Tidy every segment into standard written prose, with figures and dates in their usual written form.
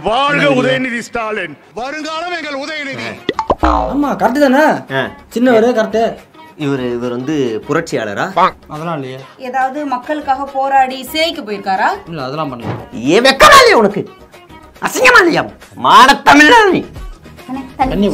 வாழ்க உதயநிதி ஸ்டாலின், வருங்காலம் எங்கள் உதயநிதி. ஆமா கரெக்ட் தானே, சின்னவரே கரெக்ட். இவர் வந்து புரட்சியாளரா? அதெல்லாம் இல்லையே. ஏதாவது மக்களுக்காக போராடி சிறைக்கு போயிருக்காரா? இல்ல அதெல்லாம் பண்ணல. ஏன் வெக்கமா இல்லையா உனக்கு? அசிங்கமா இல்லையா? மான தமிழா நீ? தண்ணி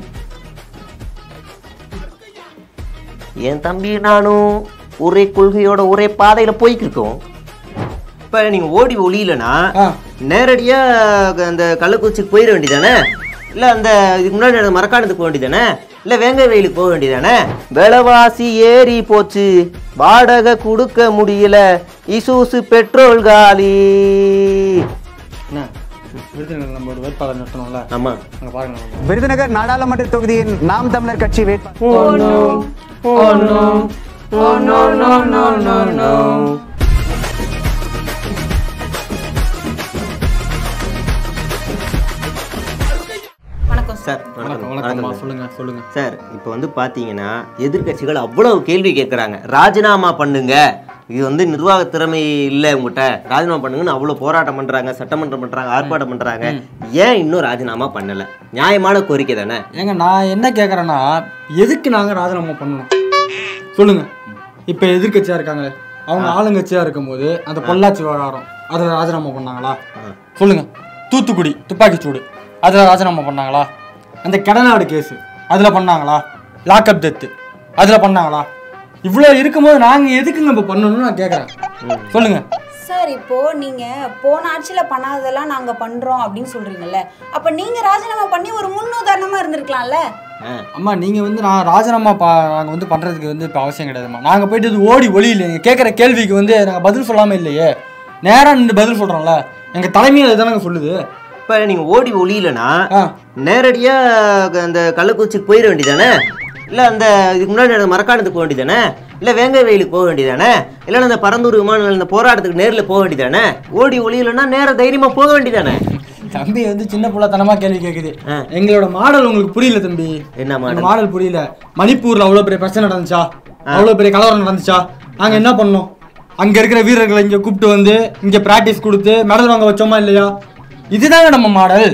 என் தம்பி நானும் ஒரே கொள்கையோட ஒரே பாதையில போய்க்கு இருக்கோம். இப்ப நீங்க ஓடி ஒளியலனா நேரடியா அந்த கள்ளக்குறிச்சிக்கு போயிட வேண்டியதானே? இல்ல அந்த இதுக்கு முன்னாடி மரக்காணத்துக்கு போக வேண்டியதானே? இல்ல வேங்க வெயிலுக்கு போக வேண்டியதானே? விலைவாசி ஏறி போச்சு, வாடகை கொடுக்க முடியல, இசூசு பெட்ரோல் காலி. விருதுநகர் நாடாளுமன்ற தொகுதியின் நாம் தமிழர் கட்சி சொல்லுங்க சார். இப்போ வந்து பாத்தீங்கன்னா எதிர்கட்சிகள் அவ்வளவு கேள்வி கேட்கறாங்க. ராஜினாமா பண்ணுங்க, இது வந்து நிர்வாக திறமை இல்லை உங்ககிட்ட, ராஜினாமா பண்ணுங்கன்னு அவ்வளோ போராட்டம் பண்ணுறாங்க, சட்டமன்றம் பண்ணுறாங்க, ஆர்ப்பாட்டம் பண்ணுறாங்க. ஏன் இன்னும் ராஜினாமா பண்ணலை? நியாயமான கோரிக்கை தானே. ஏங்க நான் என்ன கேட்குறேன்னா, எதுக்கு நாங்கள் ராஜினாமா பண்ணணும் சொல்லுங்க. இப்போ எதிர்கட்சியாக இருக்காங்களே, அவங்க ஆளுங்கட்சியாக இருக்கும்போது அந்த பொள்ளாச்சி விவகாரம் அதில் ராஜினாமா பண்ணாங்களா சொல்லுங்க? தூத்துக்குடி துப்பாக்கிச்சூடு அதில் ராஜினாமா பண்ணாங்களா? அந்த கடநாடு கேஸு அதில் பண்ணாங்களா? லாக்அப் டெத்து அதில் பண்ணாங்களா? இவ்வளோ இருக்கும்போது நாங்கள் எதுக்குங்க இப்போ பண்ணணும்னு நான் கேட்குறேன், சொல்லுங்க சார். இப்போ நீங்க போன ஆட்சியில் பண்ணாததெல்லாம் நாங்க பண்றோம் அப்படின்னு சொல்றீங்கல்ல, அப்ப நீங்க ராஜினாமா பண்ணி ஒரு முன்னுதாரணமா இருந்திருக்கலாம்ல. அம்மா நீங்கள் வந்து நான் ராஜினாமா நாங்கள் வந்து பண்ணுறதுக்கு வந்து இப்போ அவசியம் கிடையாதும்மா. நாங்கள் போயிட்டு இது ஓடி ஒளி இல்லை, நீங்கள் கேட்குற கேள்விக்கு வந்து நாங்கள் பதில் சொல்லாமல் இல்லையே, நேராக நின்று பதில் சொல்கிறோம்ல. எங்கள் தலைமையில் இதுதானங்க சொல்லுது. இப்போ நீங்கள் ஓடி ஒளியலனா நேரடியாக அந்த கள்ளக்குறிச்சிக்கு போயிட வேண்டியதானே? இல்லை அந்த இதுக்கு முன்னாடி மரக்காணத்துக்கு போக வேண்டியதானே? இல்லை வேங்க வெயிலுக்கு போக வேண்டியதானே? இல்லைன்னா அந்த பரந்தூர் விமான இந்த போராட்டத்துக்கு நேரில் போக வேண்டியதானே? ஓடி ஒளியலன்னா நேரம் தைரியமாக போக வேண்டியதானே? தம்பி வந்து சின்ன பிள்ளைத்தனமாக கேள்வி கேட்குது. எங்களோட மாடல் உங்களுக்கு புரியல தம்பி. என்ன மாடல்? மாடல் புரியல. மணிப்பூரில் அவ்வளோ பெரிய பிரச்சனை நடந்துச்சா, அவ்வளோ பெரிய கலவரம் நடந்துச்சா? நாங்கள் என்ன பண்ணோம்? அங்கே இருக்கிற வீரர்களை இங்கே கூப்பிட்டு வந்து இங்கே ப்ராக்டிஸ் கொடுத்து மெடல் வாங்க வச்சோமா இல்லையா? இதுதாங்க நம்ம மாடல்.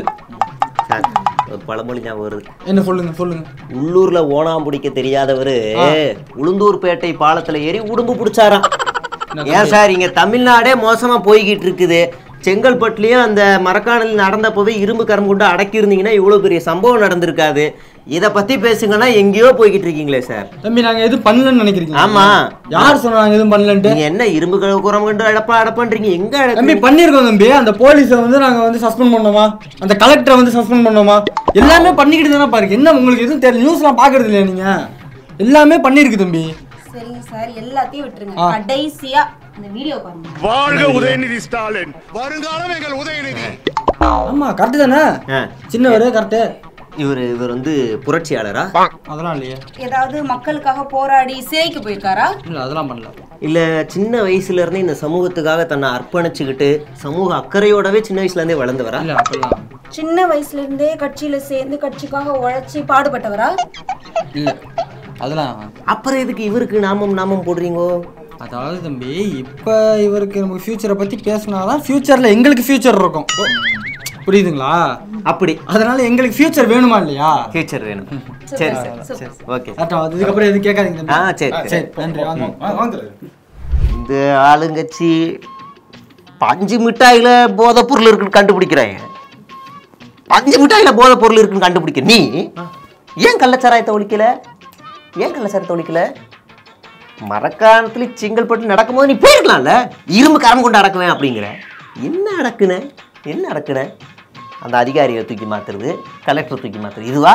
ஒரு பழமொழி ஞாபகம் வருது. என்ன சொல்லுங்க சொல்லுங்க. உள்ளூர்ல ஓணாம் பிடிக்க தெரியாதவரு உளுந்தூர்பேட்டை பாலத்துல ஏறி உடும்பு பிடிச்சாராம். ஏன் சார் இங்க தமிழ்நாடே மோசமா போய்கிட்டு இருக்குது, செங்கல்பட்டுலயும் அந்த மரக்காணல் நடந்தப்பவே இரும்பு கரம் கொண்டு அடக்கி இருந்தீங்கன்னா இவ்வளவு பெரிய சம்பவம் நடந்திருக்காது. இதை பத்தி பேசுங்கன்னா எங்கேயோ போய்கிட்டு இருக்கீங்களே சார். தம்பி நாங்க எதுவும் பண்ணலன்னு நினைக்கிறீங்க? ஆமா, யார் சொன்னாங்க எதுவும் பண்ணலன்ட்டு? நீங்க என்ன இரும்பு குரம் கொண்டு அடப்பண்றீங்க? எங்க தம்பி பண்ணிருக்கோம் தம்பி. அந்த போலீஸை வந்து நாங்க வந்து சஸ்பெண்ட் பண்ணோமா, அந்த கலெக்டரை வந்து சஸ்பெண்ட் பண்ணோமா, எல்லாமே பண்ணிக்கிட்டு தானே பாருங்க. என்ன உங்களுக்கு எதுவும் தெரியல, நியூஸ்லாம் பாக்குறது இல்லையா நீங்க? எல்லாமே பண்ணிருக்கு தம்பி. சரிங்க சார், எல்லாத்தையும் விட்டுருங்க. கடைசியா அந்த வீடியோ பாருங்க. வாழ்க உதயநிதி ஸ்டாலின், வருங்காலம் எங்கள் உதயநிதி. ஆமா கரெக்ட் தானே, சின்னவரே கரெக்ட். இவர் வந்து புரட்சியாளரா? அதெல்லாம் இல்லையே. ஏதாவது மக்களுக்காக போராடி சிறைக்கு போயிருக்காரா? இல்ல அதெல்லாம் பண்ணல. இல்ல சின்ன வயசுல இருந்தே இந்த சமூகத்துக்காக தன்னை அர்ப்பணிச்சுக்கிட்டு சமூக அக்கறையோடவே சின்ன வயசுல இருந்தே வளர்ந்தவரா? இல்ல அப்பெல்லாம். சின்ன வயசுல இருந்தே கட்சியில சேர்ந்து கட்சிக்காக உழைச்சி பாடுபட்டவரா? இல்ல அதெல்லாம். அப்புறம் எதுக்கு இவருக்கு நாமம் போடுறீங்கோ? அதாவது தம்பி இப்போ இவருக்கு நமக்கு ஃபியூச்சரை பற்றி பேசினாதான் ஃபியூச்சரில் எங்களுக்கு ஃபியூச்சர் இருக்கும், புரியுதுங்களா? அப்படி அதனால எங்களுக்கு ஃபியூச்சர் வேணுமா இல்லையா? ஃபியூச்சர் வேணும். சரி சரி ஓகே. அதுக்கப்புறம் எதுவும் கேட்காதீங்க. சரி சரி நன்றி. வாங்க. இந்த ஆளுங்கட்சி பஞ்சு மிட்டாயில போதை பொருள் இருக்குன்னு கண்டுபிடிக்கிறாங்க. பஞ்சு மிட்டாயில போதை பொருள் இருக்குன்னு கண்டுபிடிக்க நீ ஏன் கள்ளச்சாராயத்தை ஒழிக்கல? ஏன் கள்ளச்சாராயத்தை ஒழிக்கல? மரக்காணத்துல செங்கல்பட்டு நடக்கும்போது நீ போயிருக்கலாம்ல, இரும்பு கரம் கொண்டு அடக்குவேன் அப்படிங்கிற. என்ன அடக்குன? அந்த அதிகாரியை தூக்கி மாத்துறது, கலெக்டர் தூக்கி மாத்துறது, இதுவா?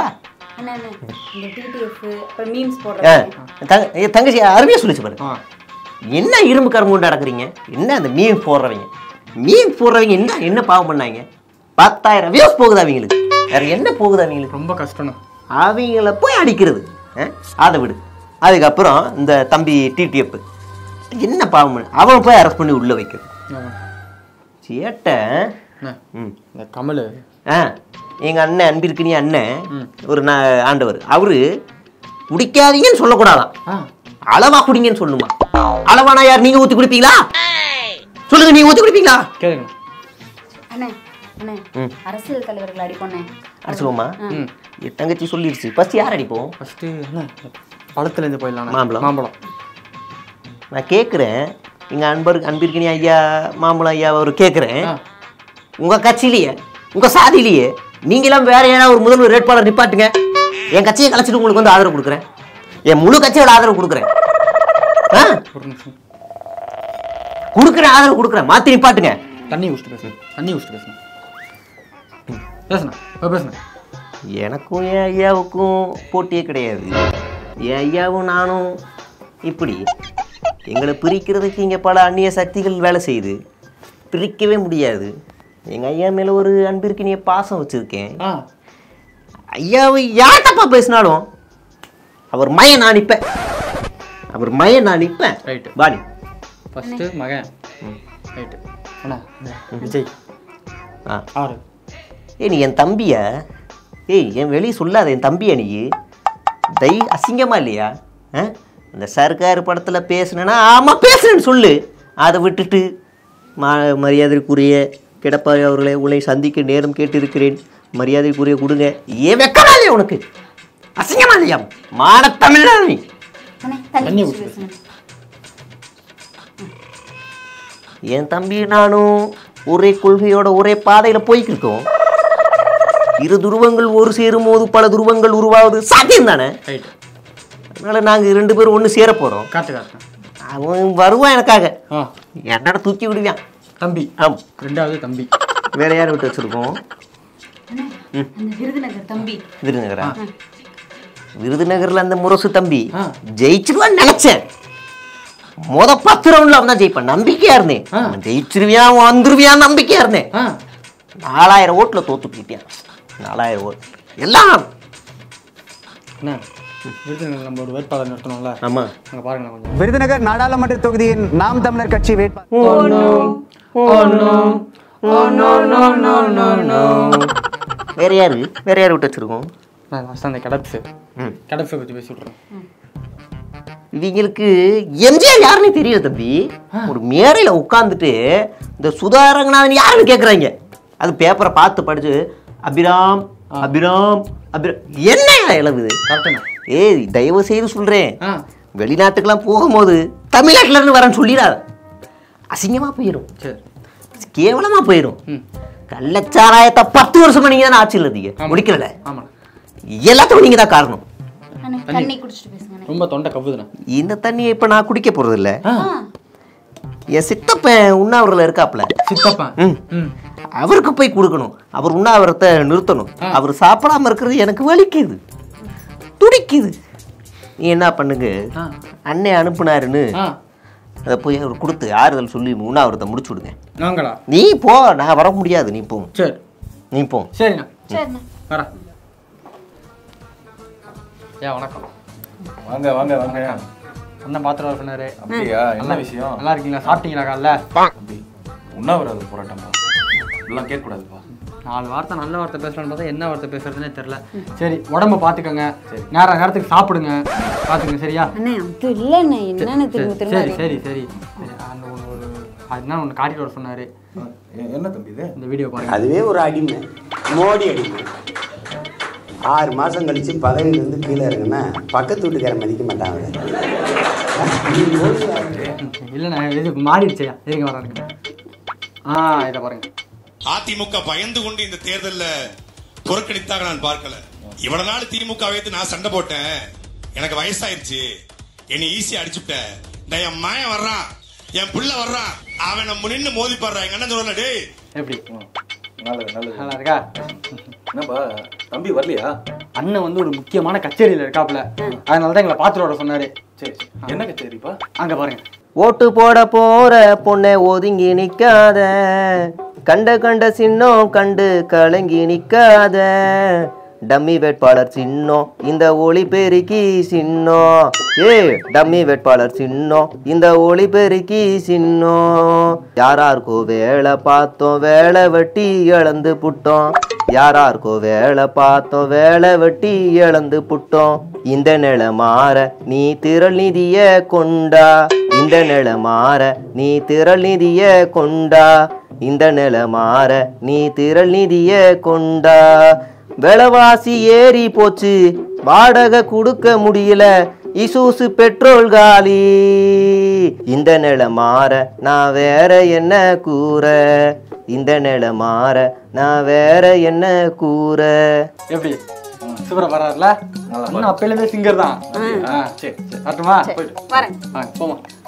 தங்கச்சி அருமையா சொல்லிச்சு பாரு. என்ன இரும்பு கரம் கொண்டு அடக்குறீங்க? என்ன அந்த மீன் போடுறவங்க என்ன பாவம் பண்ணாங்க? 10,000 வியூஸ் போகுது அவங்களுக்கு, வேற என்ன போகுது அவங்களுக்கு? ரொம்ப கஷ்டம். அவங்கள போய் அடிக்கிறது, அதை விடு. அதுக்கப்புறம் இந்த தம்பி டிடிஎஃப் என்ன பாவம், அவன் போய் அரெஸ்ட் பண்ணி உள்ள வைக்கிறது. சேட்ட கமல் எங்க அண்ணன் அன்பிற்கு நீ அண்ணன் ஒரு ஆண்டவர், அவரு குடிக்காதீங்கன்னு சொல்லக்கூடாதான், அளவா குடிங்கன்னு சொல்லுமா. அளவானா யார்? நீங்க ஊத்தி குடிப்பீங்களா? சொல்லுங்க, நீங்க ஊத்தி குடிப்பீங்களா? கேளுங்க. அண்ணே அண்ணே, அரசியல் தலைவர்கள் அடிப்போண்ணே. அடிச்சுவோமா? என் தங்கச்சி சொல்லிடுச்சு. ஃபர்ஸ்ட் யார் அடிப்போம்? ஃபஸ்ட்டு என்ன பழத்துலேருந்து போயிடலாம். மாம்பழம். நான் கேட்குறேன், எங்கள் அன்பிற்கினி ஐயா மாம்பழம் ஐயா அவர் கேட்குறேன், உங்கள் கட்சியிலேயே உங்கள் சாதியிலேயே நீங்களாம் வேற யாராவது ஒரு முதல்வர் வேட்பாளர் நிப்பாட்டுங்க, என் கட்சியை கலைச்சிட்டு உங்களுக்கு வந்து ஆதரவு கொடுக்குறேன், என் முழு கட்சியோட ஆதரவு கொடுக்குறேன். ஒரு நிமிஷம் கொடுக்குறேன், ஆதரவு கொடுக்குறேன், மாற்றி நிப்பாட்டுங்க. தண்ணி ஊசிட்டு பேசுங்க. பேசுனேன் இப்போ பேசுனேன். எனக்கும் என் ஐயாவுக்கும் போட்டியே கிடையாது. என் ஐயாவும் நானும் இப்படி எங்களை பிரிக்கிறதுக்கு இங்கே பல அந்நிய சக்திகள் வேலை செய்யுது. பிரிக்கவே முடியாது. எங்கள் ஐயா மேலே ஒரு அன்பிற்கினிய பாசம் வச்சுருக்கேன். ஐயாவை யார் தப்பா பேசினாலும் அவர் மயன் நான் நிற்பேன். ரைட்டு பாடி ஃபஸ்ட்டு மகன். ரைட்டு அண்ணா விஜய். ஆறு. நீ என் தம்பியா? என் வெளியே சொல்லாத, என் தம்பியா நீ? அசிங்கமா இல்லையா? இந்த சர்க்கார் படத்தில் பேசுனேன்னா ஆமாம் பேசுனேன்னு சொல்லு. அதை விட்டுட்டு மரியாதைக்குரிய கிடப்பாய் அவர்களை உங்களை சந்திக்க நேரம் கேட்டிருக்கிறேன், மரியாதைக்குரிய கொடுங்க. ஏன் வெக்கமா இல்லையா உனக்கு? அசிங்கமா இல்லையா? மான தமிழ் நீ. தண்ணி ஊற்றி பேசுங்க. என் தம்பி நானும் ஒரே கொள்கையோட ஒரே பாதையில் போய்க்கிருக்கோம். இரு துருவங்கள் ஒரு சேரும் போது பல துருவங்கள் உருவாவது சாத்தியம் தானே? ரைட்டு. அதனால நாங்கள் 2 பேரும் ஒன்று சேர போகிறோம். காட்டு. அவன் வருவான் எனக்காக, என்னோட தூக்கி விடுவான். தம்பி. ஆமாம், 2வது தம்பி. வேற யாரை விட்டு வச்சிருக்கோம்? விருதுநகர் தம்பி. விருதுநகரா? விருதுநகர்ல அந்த முரசு தம்பி ஜெயிச்சிருவான்னு நினைச்சேன். 10 ரவுண்ட்ல அவன் தான் ஜெயிப்பான் நம்பிக்கையா இருந்தேன். ஜெயிச்சிருவியான் வந்துருவியான் நம்பிக்கையா இருந்தேன். 4000 ஓட்டுல தோத்து போயிட்டேன். 4000 ஓட்டு எல்லாம். விருதுநகர் நம்ம ஒரு வேட்பாளர் நிறுத்தணும்ல. ஆமா, அங்க பாருங்க கொஞ்சம். விருதுநகர் நாடாளுமன்ற தொகுதியின் நாம் தமிழர் கட்சி வேட்பாளர் வேற யாரு விட்டு வச்சிருக்கோம்? அந்த கடப்ஸை பற்றி பேசி விட்றோம். இவங்களுக்கு எம்ஜிஆர் யாருன்னு தெரியல தம்பி. ஒரு மேடையில உட்காந்துட்டு இந்த சுதாரங்கநாதன் யாருன்னு கேட்குறாங்க. அது பேப்பரை பார்த்து படிச்சு அபிராம் அபிராம் அபிராம் என்ன இழவுது? தயவு செய்து சொல்றேன், வெளிநாட்டுக்கெல்லாம் போகும்போது தமிழ்நாட்டுல இருந்து வரேன்னு சொல்லிடாத. அசிங்கமா போயிடும், கேவலமா போயிடும். கள்ளச்சாராயத்தை 10 வருஷமா நீங்க தானே ஆட்சியில் இருந்தீங்க, முடிக்கல. எல்லாத்துக்கும் நீங்க தான் காரணம். ரொம்ப தொண்டை கவுதுண்ணா. இந்த தண்ணியை இப்ப நான் குடிக்க போறது இல்ல. என் சித்தப்பன் உண்ணாவிரல இருக்காப்ல, சித்தப்பன் அவருக்கு போய் கொடுக்கணும். அவர் உண்ணாவிரத்தை நிறுத்தணும். அவர் சாப்பிடாம இருக்கிறது எனக்கு வலிக்குது, துடிக்குது. நீ என்ன பண்ணுங்க, அண்ணே அனுப்புனாருன்னு அதை போய் அவர் கொடுத்து ஆறுதல் சொல்லி உண்ணாவிரத்தை முடிச்சு விடுங்க. நீ போ, நான் வர முடியாது. நீ போ. சரி, நீ போ. சரிண்ணா வரேன். வணக்கம். வாங்க வாங்க வாங்க. அண்ணன் பாத்திரம் வர சொன்னாரு. அப்படியா? என்ன விஷயம்? நல்லா இருக்கீங்களா? சாப்பிட்டீங்களா? காலைல உண்ணாவிரத போராட்டமா? இதெல்லாம் கேட்கக்கூடாதுப்பா. 4 வார்த்தை நல்ல வார்த்தை பேசலான்னு பார்த்தா என்ன வார்த்தை பேசுறதுன்னே தெரியல. சரி, உடம்ப பார்த்துக்கோங்க, நேரத்துக்கு சாப்பிடுங்க, பார்த்துங்க. சரியா? சரி சரி. அந்த ஒரு அதுதான் ஒன்று காட்டிட்டு வர சொன்னாரு. என்ன தம்பி இது? இந்த வீடியோ பாருங்க. அதுவே ஒரு அடிமை, மோடி அடிமை. 6 மாதம் கழிச்சு பதவியிலேருந்து கீழே இருக்குன்னா பக்கத்து வீட்டுக்கார மதிக்க மாட்டாங்க. இல்லைண்ணா, இது மாறிடுச்சையா? இருங்க வராங்க. இதை பாருங்க. அதிமுக பயந்து கொண்டு இந்த தேர்தலில் புறக்கணித்தாக நான் பார்க்கல. இவ்வளவு நாள் திமுக வைத்து நான் சண்டை போட்டேன். எனக்கு வயசாயிருச்சு, என்னை ஈஸியா அடிச்சுட்டேன். என் மகன் வர்றான், என் பிள்ளை வர்றான், அவனை நின்று மோதி பாடுறான். எங்க அண்ணன் சொல்லல, டே எப்படி நல்லா இருக்கா? என்னப்பா தம்பி வரலையா? அண்ணன் வந்து ஒரு முக்கியமான கச்சேரியில இருக்காப்ல, அதனாலதான் எங்களை பாத்துட்டு வர சொன்னாரு. சரி, என்ன கச்சேரிப்பா? அங்க பாருங்க. ஓட்டு போட போற பொண்ணை ஒதுங்கி நிக்காத, கண்ட சின்னம் கண்டு கலங்கி நிக்காத, டம்மி வேட்பாளர் சின்னம் இந்த ஒளி பெருக்கி சின்னம். டம்மி வேட்பாளர் சின்னம் இந்த ஒளி பெருக்கி சின்னம். யாராருக்கோ வேலை பார்த்தோம், வேலை வெட்டி இழந்து புட்டோம். யாராருக்கோ வேலை பார்த்தோம், வேலை வெட்டி இழந்து புட்டோம். இந்த நிலை மாற நீ திரள் நிதிய கொண்டா, இந்த நிலை மாற நீ திரள் நிதிய கொண்டா. இந்த நிலை மாற நீ திரள் நிதிய கொண்டா. விலைவாசி ஏறி போச்சு, வாடகை கொடுக்க முடியல, இசூசு பெட்ரோல் காலி. இந்த நிலை மாற நான் வேற என்ன கூற, இந்த நிலை மாற நான் வேற என்ன கூற. எப்படி சூப்பரா வர்றாருல? அப்பையிலுமே சிங்கர் தான். சரி சரி வரட்டுமா? வரேன். போமா.